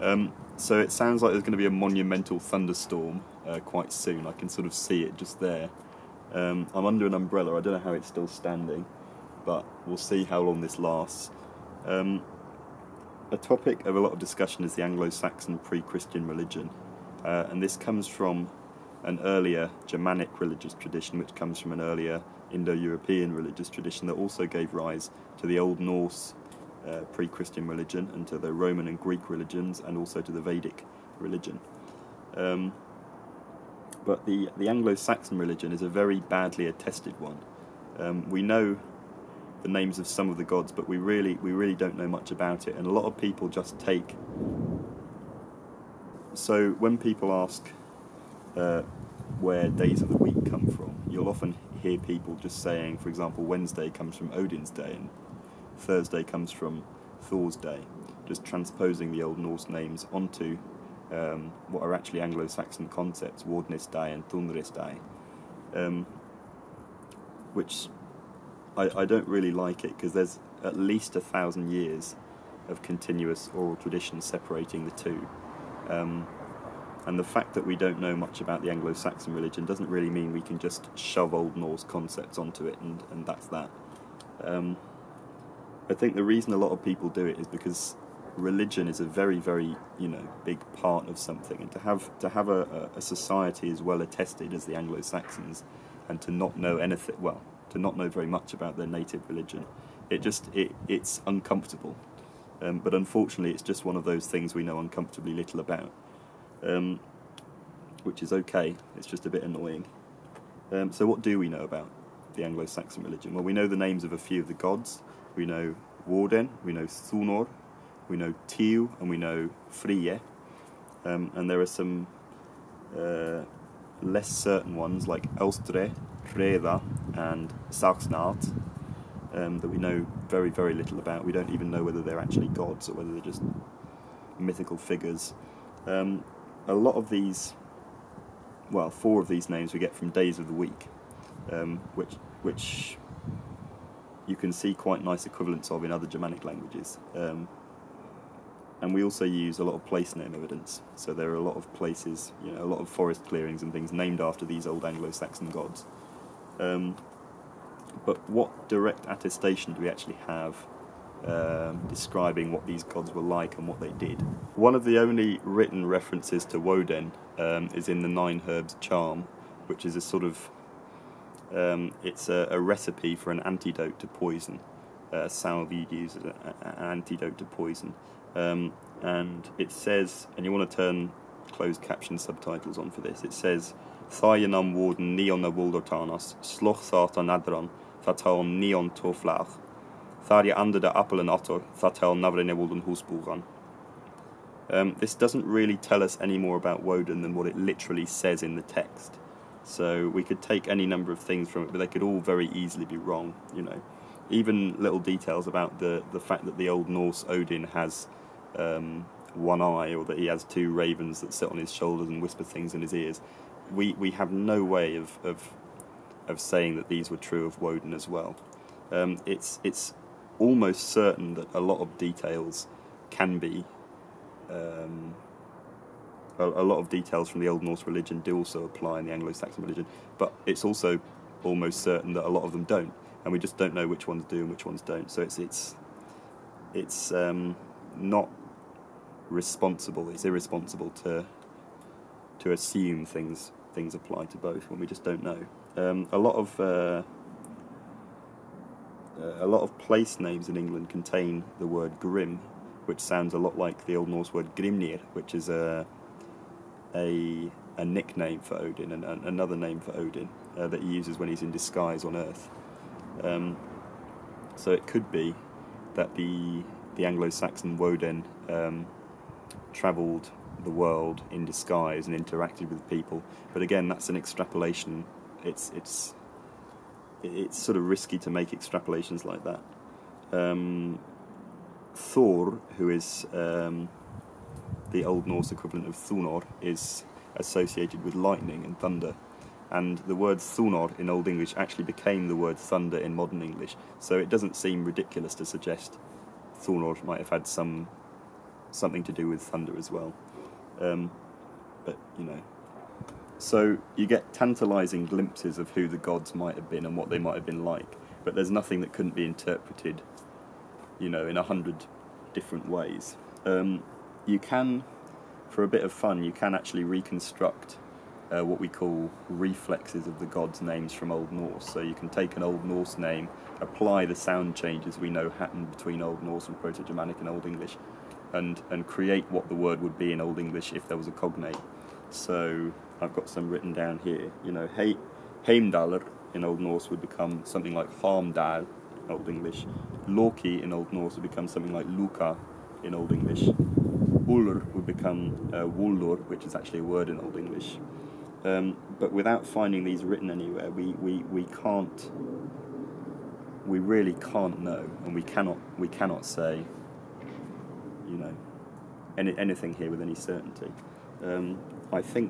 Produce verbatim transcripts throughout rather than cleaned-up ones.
Um, so it sounds like there's going to be a monumental thunderstorm uh, quite soon. I can sort of see it just there. Um, I'm under an umbrella. I don't know how it's still standing, but we'll see how long this lasts. Um, a topic of a lot of discussion is the Anglo-Saxon pre-Christian religion, uh, and this comes from an earlier Germanic religious tradition, which comes from an earlier Indo-European religious tradition that also gave rise to the Old Norse uh, pre-Christian religion and to the Roman and Greek religions, and also to the Vedic religion. Um, but the, the Anglo-Saxon religion is a very badly attested one. Um, we know the names of some of the gods, but we really we really don't know much about it, and a lot of people just take... So when people ask uh, where days of the week come from, you'll often hear people just saying, for example, Wednesday comes from Odin's day and Thursday comes from Thor's day, just transposing the Old Norse names onto um, what are actually Anglo-Saxon concepts, Wardnis day and Thunris day, um, which I, I don't really like it, because there's at least a thousand years of continuous oral tradition separating the two. Um, and the fact that we don't know much about the Anglo-Saxon religion doesn't really mean we can just shove Old Norse concepts onto it and, and that's that. Um, I think the reason a lot of people do it is because religion is a very, very, you know, big part of something, and to have to have a, a society as well attested as the Anglo-Saxons, and to not know anything, well, to not know very much about their native religion, it just it it's uncomfortable. Um, but unfortunately, it's just one of those things we know uncomfortably little about, um, which is okay. It's just a bit annoying. Um, so what do we know about the Anglo-Saxon religion? Well, we know the names of a few of the gods. We know Woden, we know Thunor, we know Tiu, and we know Frije. Um, and there are some uh, less certain ones like Elstre, Freda, and Saxnart, um, that we know very, very little about. We don't even know whether they're actually gods or whether they're just mythical figures. Um, a lot of these, well, four of these names we get from days of the week, um, which which you can see quite nice equivalents of in other Germanic languages. Um, and we also use a lot of place name evidence. So there are a lot of places, you know, a lot of forest clearings and things named after these old Anglo-Saxon gods. Um, but what direct attestation do we actually have um, describing what these gods were like and what they did? One of the only written references to Woden um, is in the Nine Herbs Charm, which is a sort of Um, it's a, a recipe for an antidote to poison. Uh, salve used as a, a, an antidote to poison. Um, and it says, and you want to turn closed caption subtitles on for this, it says, Thayanam Warden Neon Wuldertanas, Sloch Satan Adran, Fatal Neon Torflach, Tharja Under the Appel and Otter, Fatal Navrene Wulden Husburan. Um, this doesn't really tell us any more about Woden than what it literally says in the text. So we could take any number of things from it, but they could all very easily be wrong, you know. Even little details about the, the fact that the Old Norse Odin has um, one eye, or that he has two ravens that sit on his shoulders and whisper things in his ears. We we have no way of of, of saying that these were true of Woden as well. Um, it's it's almost certain that a lot of details can be um, a lot of details from the Old Norse religion do also apply in the Anglo-Saxon religion, but it's also almost certain that a lot of them don't, and we just don't know which ones do and which ones don't. So it's it's it's um, not responsible. It's irresponsible to to assume things things apply to both when we just don't know. Um, a lot of uh, a lot of place names in England contain the word grim, which sounds a lot like the Old Norse word Grimnir, which is a A, a nickname for Odin, and, and another name for Odin uh, that he uses when he's in disguise on Earth. Um, so it could be that the the Anglo-Saxon Woden um, travelled the world in disguise and interacted with people. But again, that's an extrapolation. It's it's it's sort of risky to make extrapolations like that. Um, Thor, who is um, the Old Norse equivalent of Thunor, is associated with lightning and thunder, and the word Thunor in Old English actually became the word thunder in modern English, so it doesn't seem ridiculous to suggest Thunor might have had some something to do with thunder as well. Um, but, you know, so you get tantalising glimpses of who the gods might have been and what they might have been like, but there's nothing that couldn't be interpreted, you know, in a hundred different ways. Um, you can, for a bit of fun, you can actually reconstruct uh, what we call reflexes of the gods' names from Old Norse. So you can take an Old Norse name, apply the sound changes we know happened between Old Norse and Proto-Germanic and Old English, and, and create what the word would be in Old English if there was a cognate. So I've got some written down here. You know, he, Heimdallr in Old Norse would become something like Harmdal in Old English. Loki in Old Norse would become something like Luka in Old English. Ullr would become uh, Wullur, which is actually a word in Old English. Um, but without finding these written anywhere, we, we, we can't, we really can't know, and we cannot, we cannot say, you know, any, anything here with any certainty. Um, I think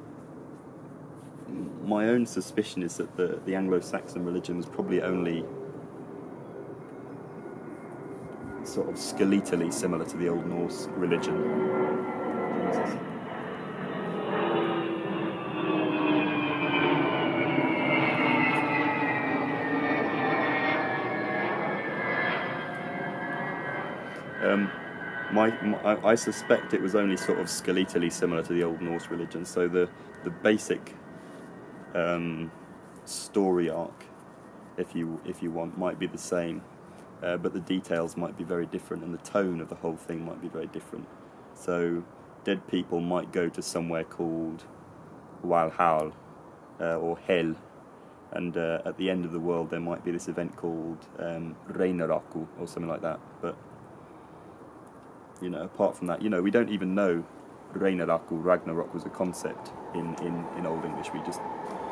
my own suspicion is that the, the Anglo-Saxon religion was probably only sort of skeletally similar to the Old Norse religion. Jesus. Um, my, my, I suspect it was only sort of skeletally similar to the Old Norse religion, so the, the basic um, story arc, if you, if you want, might be the same. Uh, but the details might be very different, and the tone of the whole thing might be very different. So dead people might go to somewhere called Walhall uh, or Hell, and uh, at the end of the world there might be this event called um, Reinaraku or something like that. But you know, apart from that, you know, we don't even know Reinaraku, Ragnarok was a concept in, in, in Old English. We just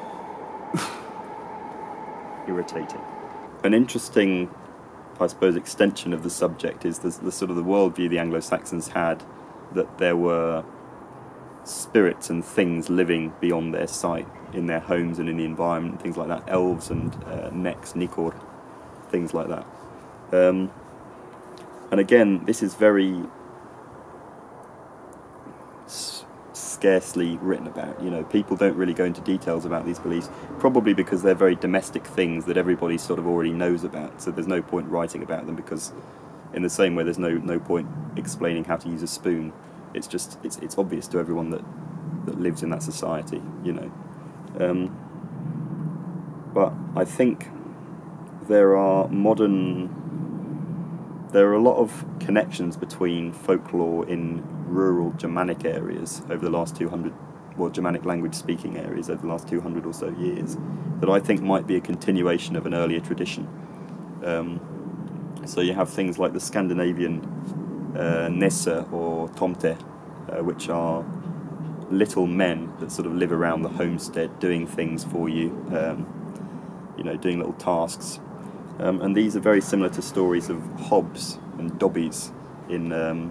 irritating. An interesting, I suppose, extension of the subject is the, the sort of the worldview the Anglo-Saxons had, that there were spirits and things living beyond their sight in their homes and in the environment, things like that, elves and uh, necks, nikor, things like that. Um, and again, this is very s scarcely written about. You know, people don't really go into details about these beliefs, probably because they're very domestic things that everybody sort of already knows about, so there's no point writing about them, because in the same way there's no no point explaining how to use a spoon. It's just, it's, it's obvious to everyone that, that lives in that society, you know. Um, but I think there are modern, there are a lot of connections between folklore in rural Germanic areas over the last two hundred, well, Germanic language speaking areas over the last two hundred or so years, that I think might be a continuation of an earlier tradition. Um, so you have things like the Scandinavian uh, Nisse or Tomte, uh, which are little men that sort of live around the homestead doing things for you, um, you know, doing little tasks. Um, and these are very similar to stories of hobs and dobbies in um,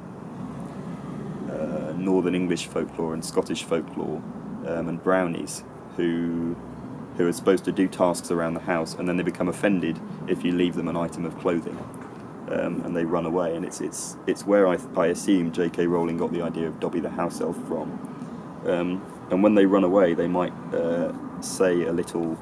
uh, Northern English folklore and Scottish folklore, um, and brownies who who are supposed to do tasks around the house, and then they become offended if you leave them an item of clothing, um, and they run away. And it's it's it's where I I assume J K Rowling got the idea of Dobby the house elf from. Um, and when they run away, they might uh, say a little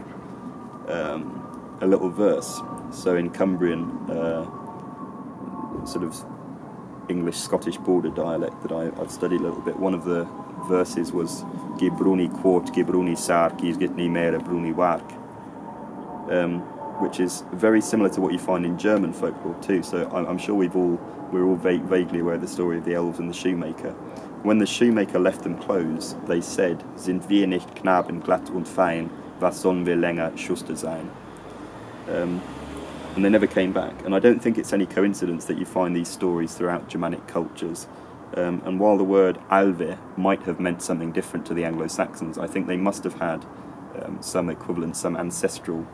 um, a little verse. So in Cumbrian, uh, sort of English-Scottish border dialect that I, I've studied a little bit, one of the verses was "Gi bruni quot, gi bruni sark, is get ni mere bruni wark," um, which is very similar to what you find in German folklore too. So I'm, I'm sure we've all we're all va vaguely aware of the story of the elves and the shoemaker. When the shoemaker left them clothes, they said, "Sind wir nicht Knaben glatt und fein, was sollen wir länger Schuster sein?" Um, and they never came back. And I don't think it's any coincidence that you find these stories throughout Germanic cultures. Um, and while the word alve might have meant something different to the Anglo-Saxons, I think they must have had um, some equivalent, some ancestral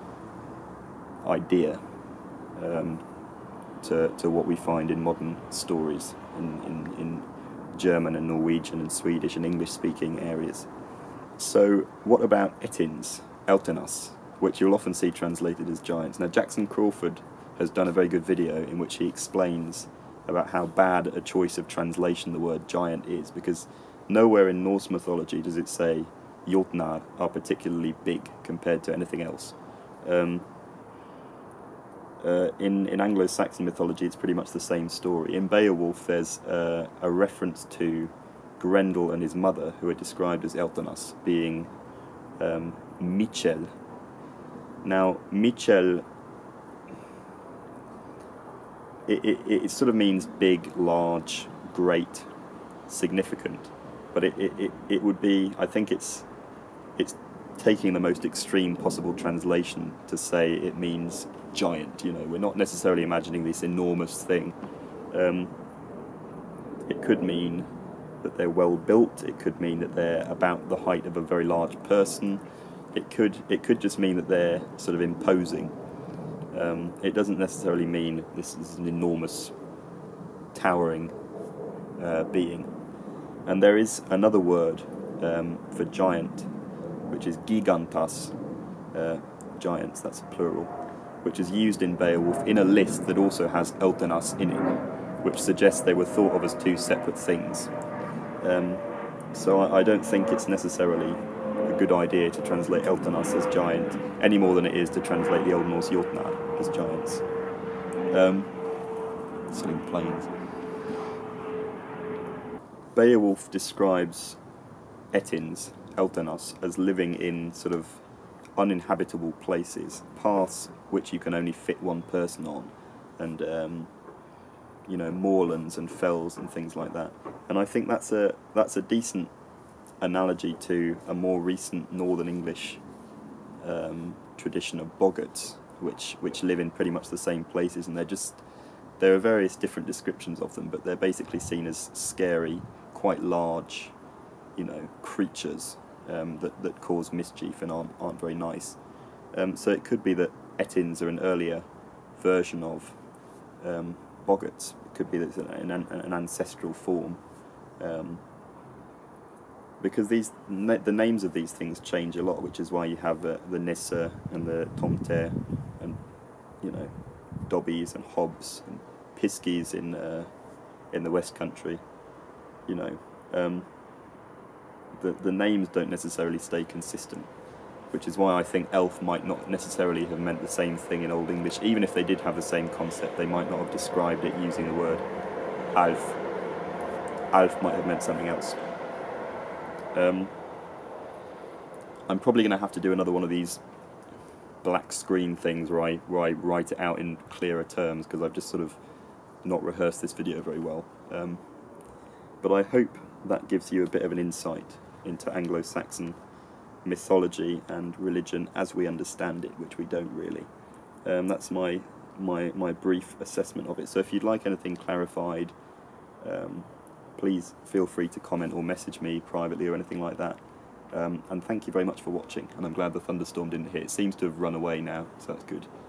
idea um, to, to what we find in modern stories in, in, in German and Norwegian and Swedish and English-speaking areas. So what about etins, eltenas, which you'll often see translated as giants? Now, Jackson Crawford has done a very good video in which he explains about how bad a choice of translation the word giant is, because nowhere in Norse mythology does it say Jotnar are particularly big compared to anything else. Um, uh, in, in Anglo-Saxon mythology, it's pretty much the same story. In Beowulf, there's uh, a reference to Grendel and his mother, who are described as Eltanas, being um, Michel. Now, Michel, it, it, it sort of means big, large, great, significant, but it, it, it would be, I think it's it's taking the most extreme possible translation to say it means giant. You know, we're not necessarily imagining this enormous thing. Um, it could mean that they're well built. It could mean that they're about the height of a very large person. It could it could just mean that they're sort of imposing. Um, it doesn't necessarily mean this is an enormous, towering uh, being. And there is another word um, for giant, which is gigantas, uh, giants, that's plural, which is used in Beowulf in a list that also has Eltanas in it, which suggests they were thought of as two separate things. Um, so I, I don't think it's necessarily a good idea to translate Eltanas as giant, any more than it is to translate the Old Norse Jotnar as giants. Um, Sitting planes. Beowulf describes Etins, Eltanas, as living in sort of uninhabitable places, paths which you can only fit one person on, and um, you know, moorlands and fells and things like that. And I think that's a that's a decent analogy to a more recent Northern English um, tradition of boggarts, which which live in pretty much the same places, and they're just there are various different descriptions of them, but they're basically seen as scary, quite large, you know, creatures um, that that cause mischief and aren't aren't very nice. Um, so it could be that Etins are an earlier version of um, boggarts. It could be that it's an, an, an ancestral form, um, because these na the names of these things change a lot, which is why you have uh, the Nissa and the Tomter and, you know, Dobbies and Hobbs and Piskies in uh, in the West Country. You know, um, the the names don't necessarily stay consistent, which is why I think elf might not necessarily have meant the same thing in Old English. Even if they did have the same concept, they might not have described it using the word alf. Alf might have meant something else. Um, I'm probably going to have to do another one of these black screen things where I, where I write it out in clearer terms, because I've just sort of not rehearsed this video very well. Um, but I hope that gives you a bit of an insight into Anglo-Saxon mythology and religion as we understand it, which we don't really. Um, that's my, my, my brief assessment of it. So if you'd like anything clarified, um, please feel free to comment or message me privately or anything like that. Um, and thank you very much for watching, and I'm glad the thunderstorm didn't hit. It seems to have run away now, so that's good.